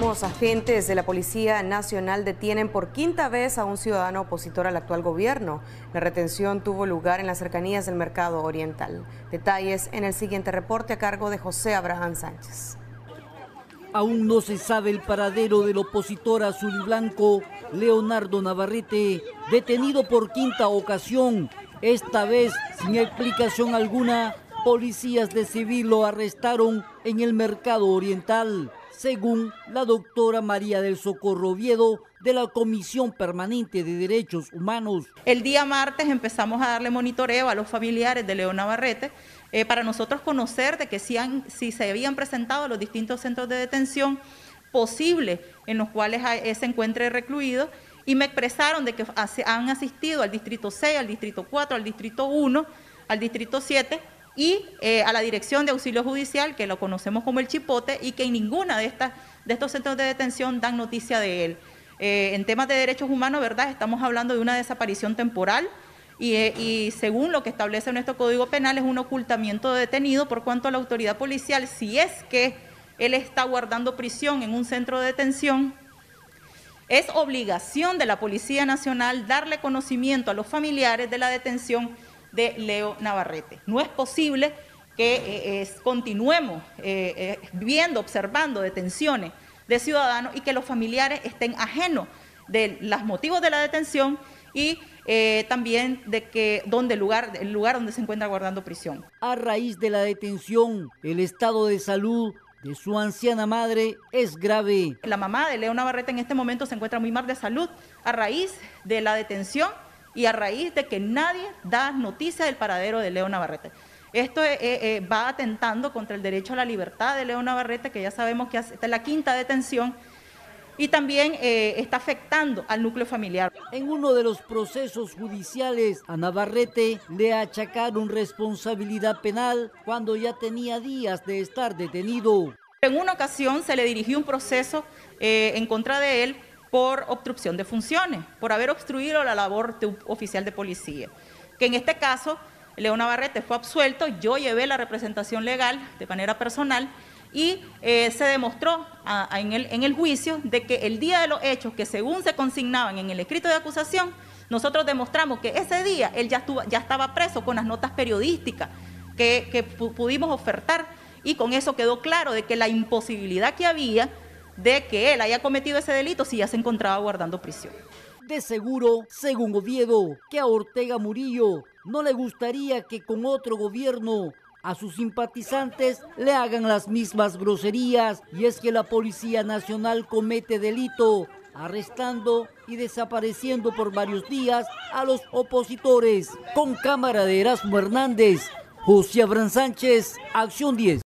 Continuamos. Agentes de la Policía Nacional detienen por quinta vez a un ciudadano opositor al actual gobierno. La retención tuvo lugar en las cercanías del Mercado Oriental. Detalles en el siguiente reporte a cargo de José Abraham Sánchez. Aún no se sabe el paradero del opositor azul y blanco, Leonardo Navarrete, detenido por quinta ocasión. Esta vez, sin explicación alguna, policías de civil lo arrestaron en el Mercado Oriental, según la doctora María del Socorro Oviedo, de la Comisión Permanente de Derechos Humanos. El día martes empezamos a darle monitoreo a los familiares de Leo Navarrete para nosotros conocer de que si se habían presentado a los distintos centros de detención posibles en los cuales se encuentre recluido, y me expresaron de que han asistido al Distrito 6, al Distrito 4, al Distrito 1, al Distrito 7 y a la Dirección de Auxilio Judicial, que lo conocemos como el Chipote, y que en ninguna de estos centros de detención dan noticia de él. En temas de derechos humanos, ¿verdad?, estamos hablando de una desaparición temporal y según lo que establece nuestro Código Penal es un ocultamiento de detenido, por cuanto a la autoridad policial, si es que él está guardando prisión en un centro de detención, es obligación de la Policía Nacional darle conocimiento a los familiares de la detención de Leo Navarrete. No es posible que continuemos observando detenciones de ciudadanos y que los familiares estén ajenos de los motivos de la detención y también de que el lugar donde se encuentra guardando prisión. A raíz de la detención, el estado de salud de su anciana madre es grave. La mamá de Leo Navarrete en este momento se encuentra muy mal de salud a raíz de la detención y a raíz de que nadie da noticia del paradero de Leo Navarrete. Esto va atentando contra el derecho a la libertad de Leo Navarrete, que ya sabemos que esta es la quinta detención, y también está afectando al núcleo familiar. En uno de los procesos judiciales, a Navarrete le achacaron responsabilidad penal cuando ya tenía días de estar detenido. En una ocasión se le dirigió un proceso en contra de él por obstrucción de funciones, por haber obstruido la labor oficial de policía. Que en este caso, Leo Navarrete fue absuelto, yo llevé la representación legal de manera personal y se demostró en el juicio de que el día de los hechos, que según se consignaban en el escrito de acusación, nosotros demostramos que ese día él ya estaba preso con las notas periodísticas que pudimos ofertar, y con eso quedó claro de que la imposibilidad que había de que él haya cometido ese delito si ya se encontraba guardando prisión. De seguro, según Oviedo, que a Ortega Murillo no le gustaría que con otro gobierno a sus simpatizantes le hagan las mismas groserías, y es que la Policía Nacional comete delito arrestando y desapareciendo por varios días a los opositores. Con cámara de Erasmo Hernández, José Abraham Sánchez, Acción 10.